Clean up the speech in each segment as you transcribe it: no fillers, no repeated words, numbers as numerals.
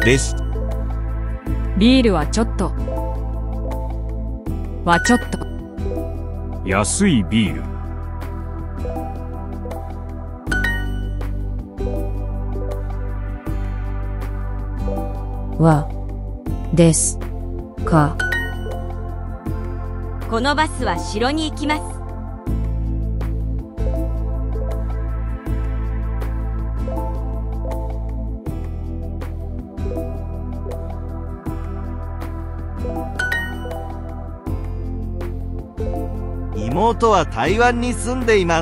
です。 ビールはちょっと。はちょっと。 安いビール。 はですか。 このバスは城に行きます。 妹は台湾に住んでいます。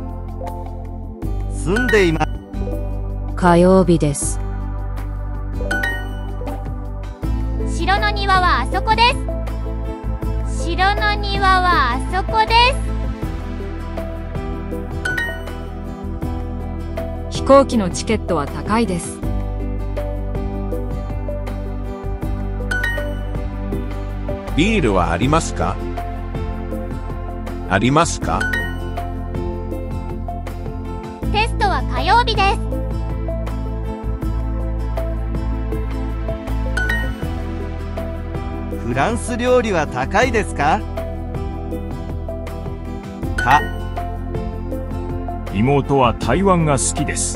住んでいます。 火曜日です。 城の庭はあそこです。城の庭はあそこです。 飛行機のチケットは高いです。 ビールはありますか？ありますか？ テストは火曜日です。 フランス料理は高いですか？か。 妹は台湾が好きです。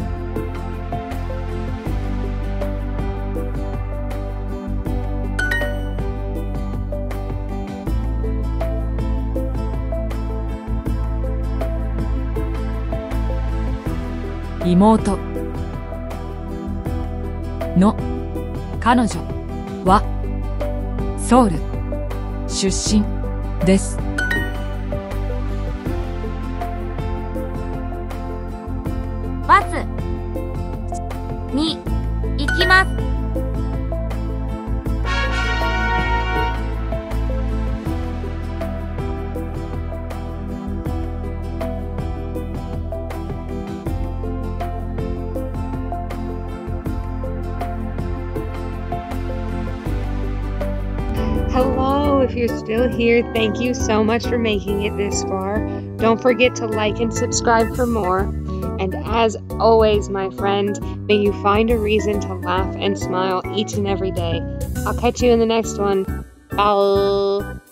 妹の彼女はソウル出身です。 バスに行きます。 Hello, if you're still here, thank you so much for making it this far. Don't forget to like and subscribe for more. And as always, my friend, may you find a reason to laugh and smile each and every day. I'll catch you in the next one. Bye.